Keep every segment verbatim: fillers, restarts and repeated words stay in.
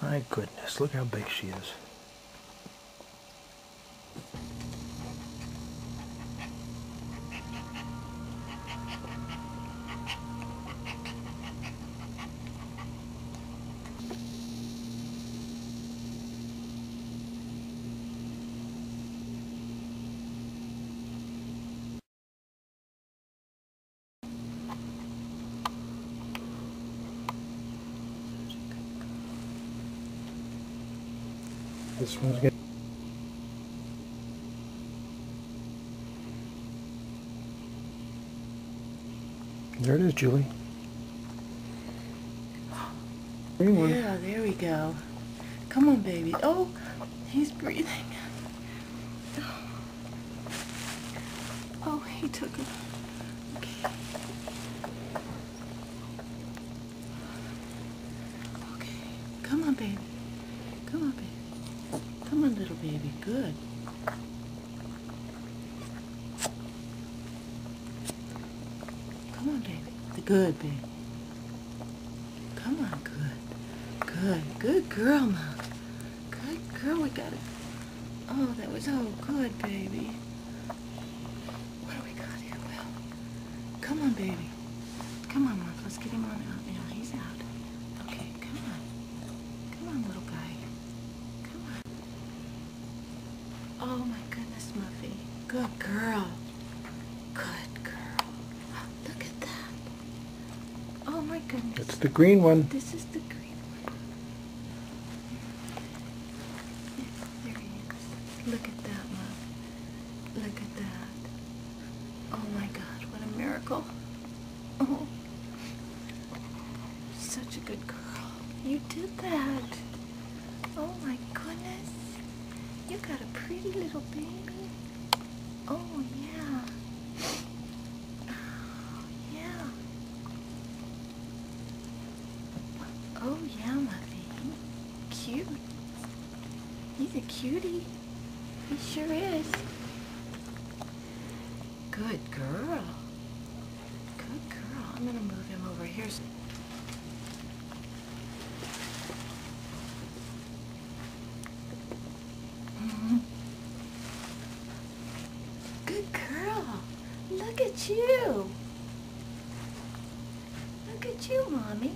My goodness, look how big she is. This one's good. There it is, Julie. Green one. Yeah, there we go. Come on, baby. Oh, he's breathing. Oh, he took him. Okay. Okay. Come on, baby. Come on, baby. Come on, little baby. Good. Come on, baby. The good, baby. Come on, good. Good. Good girl, Mom. Good girl. We got it. Oh, that was oh good, baby. What do we got here, Will? Come on, baby. Come on, Mark. Let's get him on out now. He's out. Okay, come on. Come on, little guy. Come on. Oh, my goodness, Muffy. Good girl. Good girl. Look at that. Oh, my goodness. It's the green one. This is the green one. Yes, there he is. Look at that, Mom. Look at that. Oh my God, what a miracle. Oh, such a good girl. You did that. Oh my goodness. You got a pretty little baby. Oh yeah. Oh yeah. Oh yeah, Muffy. Cute. He's a cutie. He sure is. Good girl. Good girl. I'm gonna move him over here. Mm-hmm. Good girl. Look at you. Look at you, Mommy.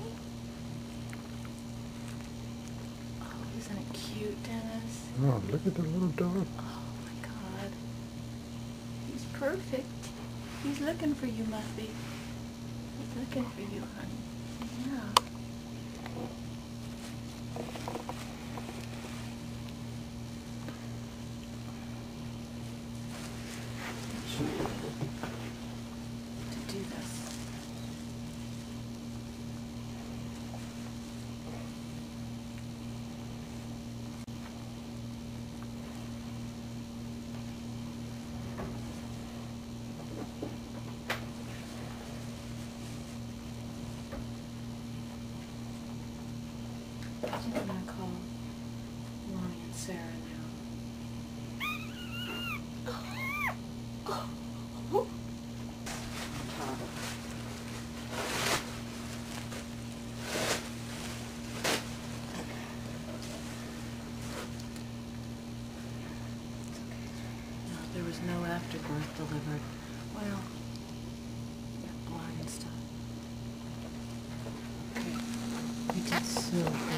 Oh, isn't it cute, Dennis? Oh, look at the little dog. Oh my God. He's perfect. He's looking for you, Muffy. He's looking for you, honey. Yeah. To do this. I think I'm gonna call Lonnie and Sarah now. Oh. Oh. No, there was no afterbirth delivered. Well, blood and stuff. Okay. We did so